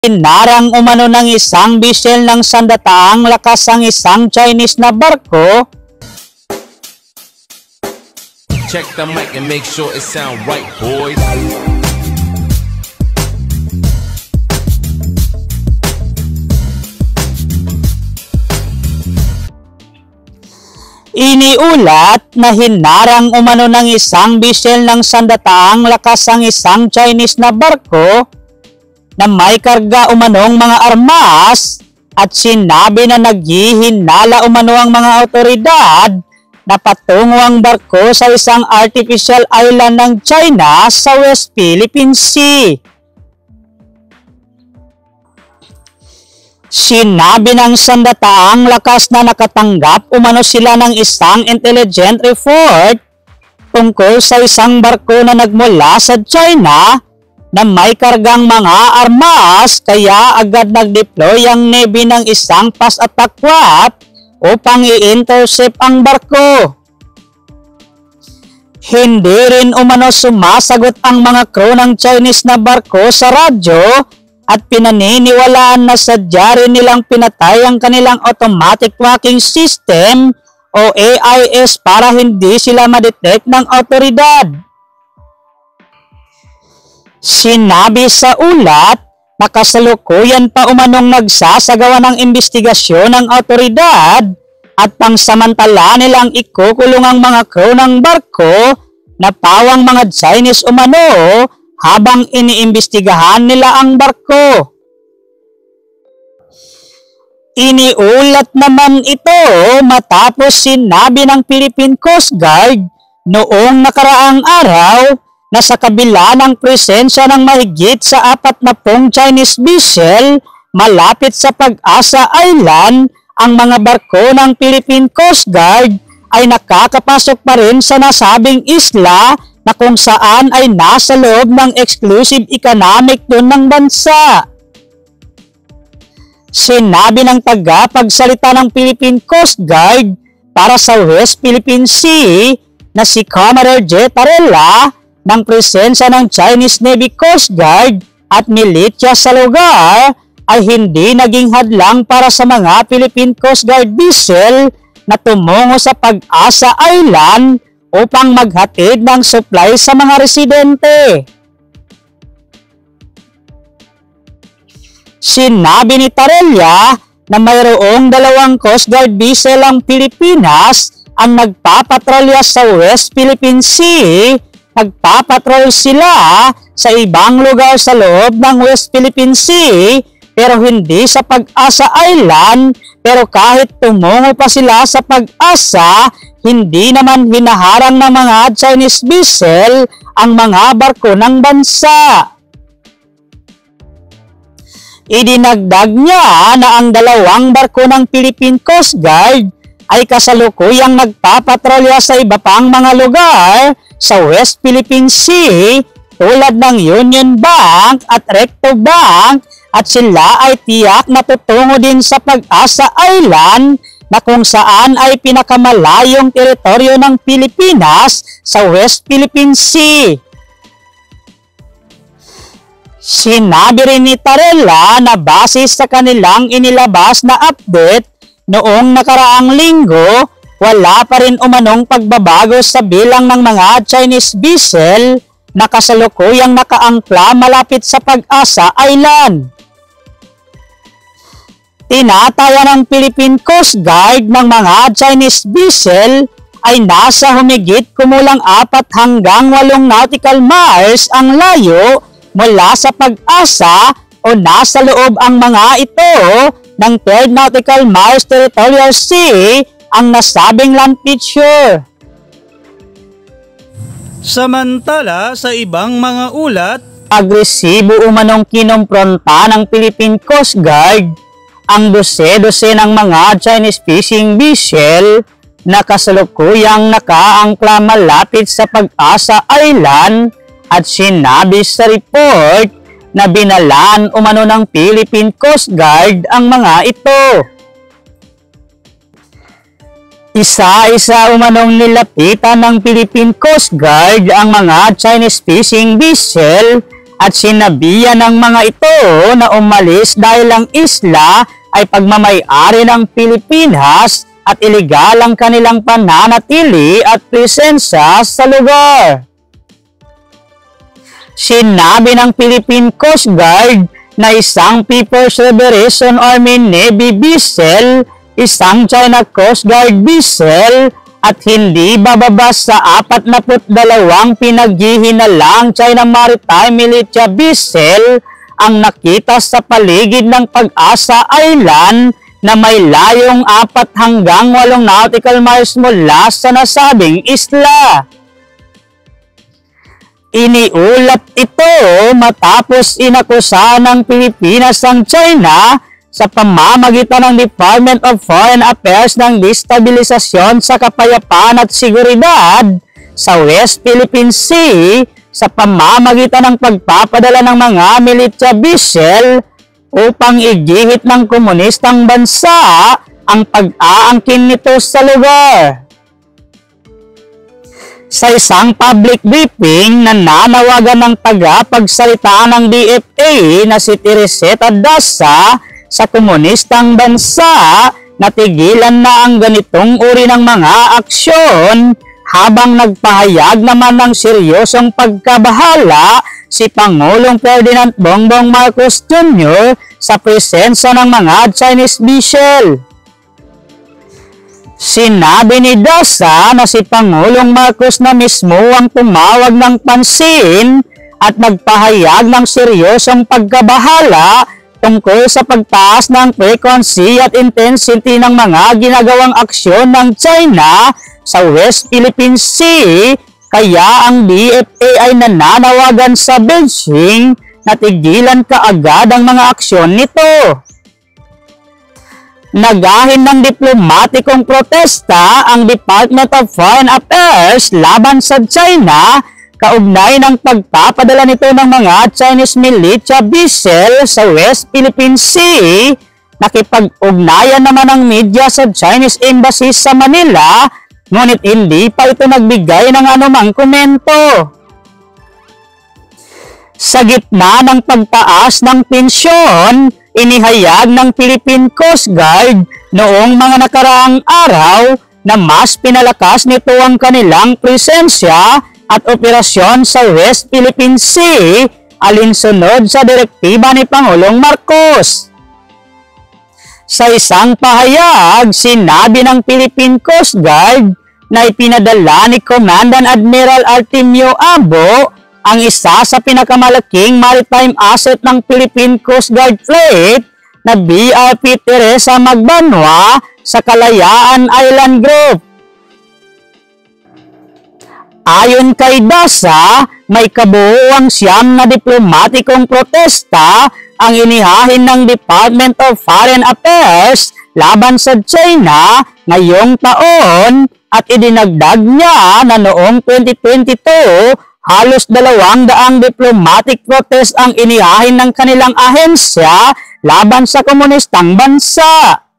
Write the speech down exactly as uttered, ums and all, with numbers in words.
Hinarang umano ng isang vessel ng sandataang lakas ang isang Chinese na barko. Check the mic and make sure it sound right, boys. Iniulat na hinarang umano ng isang vessel ng sandataang lakas ang isang Chinese na barko na may karga umanong mga armas at sinabi na naghihinala umano ang mga otoridad na patungo ang barko sa isang artificial island ng China sa West Philippine Sea. Sinabi ng sandataang lakas na nakatanggap umano sila ng isang intelligent report tungkol sa isang barko na nagmula sa China na may kargang mga armas, kaya agad nag-deploy ang Navy ng isang fast attack craft upang i-intercept ang barko. Hindi rin umano sumasagot ang mga crew ng Chinese na barko sa radyo at pinaniniwalaan na sadya rin nilang pinatay ang kanilang automatic tracking system o A I S para hindi sila ma-detect ng otoridad. Sinabi sa ulat na kasalukuyan pa umanong nagsasagawa ng investigasyon ng otoridad at pangsamantala nilang ikukulong ang mga crew ng barko na pawang mga Chinese umano habang iniimbestigahan nila ang barko. Iniulat naman ito matapos sinabi ng Philippine Coast Guard noong nakaraang araw na sa kabila ng presensya ng mahigit sa apat na pong Chinese vessel malapit sa Pag-asa Island, ang mga barko ng Philippine Coast Guard ay nakakapasok pa rin sa nasabing isla na kung saan ay nasa loob ng exclusive economic zone ng bansa. Sinabi ng tagapagsalita ng Philippine Coast Guard para sa West Philippine Sea na si Commodore J. Tarella ng presensya ng Chinese Navy Coast Guard at militia sa lugar ay hindi naging hadlang para sa mga Philippine Coast Guard vessel na tumungo sa Pag-asa Island upang maghatid ng supply sa mga residente. Sinabi ni Tarella na mayroong dalawang Coast Guard vessel ang Pilipinas ang nagpapatrolya sa West Philippine Sea. Nagpapatrol sila sa ibang lugar sa loob ng West Philippine Sea pero hindi sa Pag-asa Island, pero kahit tumungo pa sila sa Pag-asa, hindi naman hinaharang ng mga Chinese vessel ang mga barko ng bansa. Idinagdag niya na ang dalawang barko ng Philippine Coast Guard ay kasalukuyang nagpapatrolya sa iba pang mga lugar sa West Philippine Sea tulad ng Union Bank at Recto Bank at sila ay tiyak na tutungo din sa Pag-asa Island na kung saan ay pinakamalayong teritoryo ng Pilipinas sa West Philippine Sea. Sinabi rin ni Tarella na base sa kanilang inilabas na update noong nakaraang linggo, wala pa rin umanong pagbabago sa bilang ng mga Chinese vessel na kasalukuyang nakaangkla malapit sa Pag-asa Island. Tinataya ng Philippine Coast Guard ng mga Chinese vessel ay nasa humigit kumulang apat hanggang walong nautical miles ang layo mula sa Pag-asa o nasa loob ang mga ito ng third nautical miles territorial sea ang nasabing land feature. Samantala sa ibang mga ulat, agresibo umanong kinompronta ng Philippine Coast Guard ang dose-dose ng mga Chinese fishing vessel na kasalukuyang nakaangkla malapit sa Pag-asa Island at sinabi sa report na binalaan umano ng Philippine Coast Guard ang mga ito. Isa-isa umanong nilapitan ng Philippine Coast Guard ang mga Chinese fishing vessel at sinabihan ng mga ito na umalis dahil ang isla ay pagmamay-ari ng Pilipinas at ilegal ang kanilang pananatili at presensya sa lugar. Sinabi ng Philippine Coast Guard na isang People's Liberation Army Navy vessel, isang China Coast Guard vessel, at hindi bababa sa apat na dalawang pinaghihinalang China Maritime Militia vessel ang nakita sa paligid ng Pag-asa Island na may layong apat hanggang walong nautical miles mula sa nasabing isla. Iniulat ito matapos inakusahan ng Pilipinas ang China sa pamamagitan ng Department of Foreign Affairs ng destabilisasyon sa kapayapaan at seguridad sa West Philippine Sea sa pamamagitan ng pagpapadala ng mga militia vessel upang igihit ng komunistang bansa ang pag-aangkin nito sa lugar. Sa isang public briefing na nanawagan ng tagapagsalita ng D F A na si Teresita Daza sa komunistang bansa, natigilan na ang ganitong uri ng mga aksyon habang nagpahayag naman ng seryosong pagkabahala si Pangulong Ferdinand Bongbong Marcos Junior sa presensya ng mga Chinese vessel. Sinabi ni Daza na si Pangulong Marcos na mismo ang tumawag ng pansin at nagpahayag ng seryosong pagkabahala tungkol sa pagtaas ng frequency at intensity ng mga ginagawang aksyon ng China sa West Philippine Sea, kaya ang D F A ay nananawagan sa Beijing na tigilan kaagad ang mga aksyon nito. Nagahin ng diplomatikong protesta ang Department of Foreign Affairs laban sa China kaugnay ng pagpapadala nito ng mga Chinese militia vessel sa West Philippine Sea. Nakipag-ugnayan naman ang media sa Chinese Embassy sa Manila, ngunit hindi pa ito nagbigay ng anumang komento. Sa gitna ng pagtaas ng tensyon, inihayag ng Philippine Coast Guard noong mga nakaraang araw na mas pinalakas nito ang kanilang presensya at operasyon sa West Philippine Sea alinsunod sa direktiba ni Pangulong Marcos. Sa isang pahayag, sinabi ng Philippine Coast Guard na ipinadala ni Commandant Admiral Artemio Abo ang isa sa pinakamalaking maritime asset ng Philippine Coast Guard Fleet na B R P Teresa Magbanwa sa Kalayaan Island Group. Ayon kay Daza, may kabuuang siyam na diplomatikong protesta ang inihahin ng Department of Foreign Affairs laban sa China ngayong taon at idinagdag niya na noong twenty twenty-two, halos dalawang daang diplomatic protest ang inihahin ng kanilang ahensya laban sa komunistang bansa.